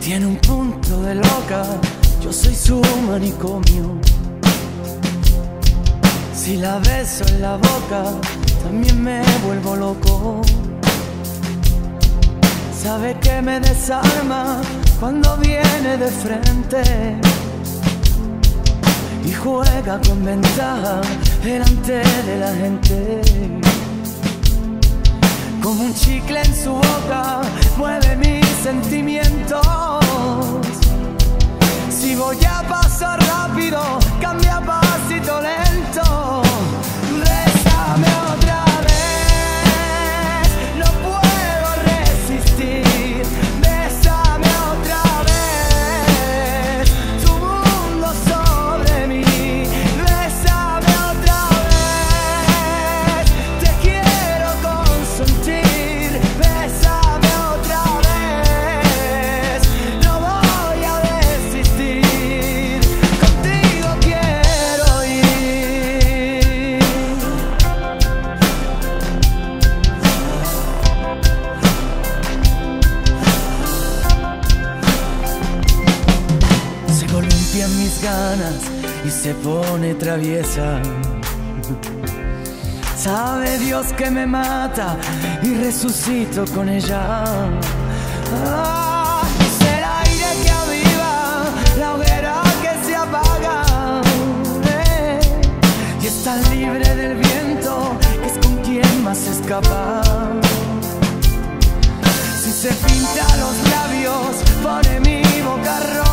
Tiene un punto de loca, yo soy su manicomio. Si la beso en la boca, también me vuelvo loco. Sabe que me desarma cuando viene de frente y juega con ventaja delante de la gente. Como un chicle en su boca, mueve mis sentimientos. Si voy a paso rápido, cambia a pasito lento. Bésame otra vez, no puedo resistir. Bésame otra vez, tu mundo sobre mí. Bésame otra vez, te quiero consentir. Bésame otra vez, no voy a desistir. Contigo quiero ir. Se columpian mis ganas y se pone traviesa. Sabe Dios que me mata y resucito con ella. Es el aire que aviva la hoguera que se apaga. Y es tan libre del viento que es con quien más escapa. Si se pinta los labios, pone mi boca roja.